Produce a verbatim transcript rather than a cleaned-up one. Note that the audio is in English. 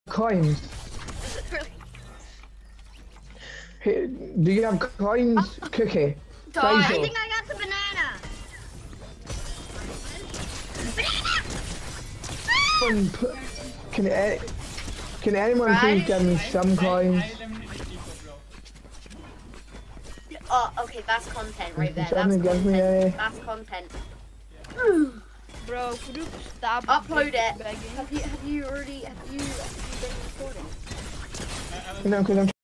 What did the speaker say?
coins? Hey, do you have coins, Cookie? Oh, I think I got the banana. Banana! Can it, can anyone Right? please give me some coins? Oh, okay, that's content right there. That's Someone give content. me a- That's content. Bro, could you stop? Upload it. begging? Have you have you already have you, have you been recording? No, because I'm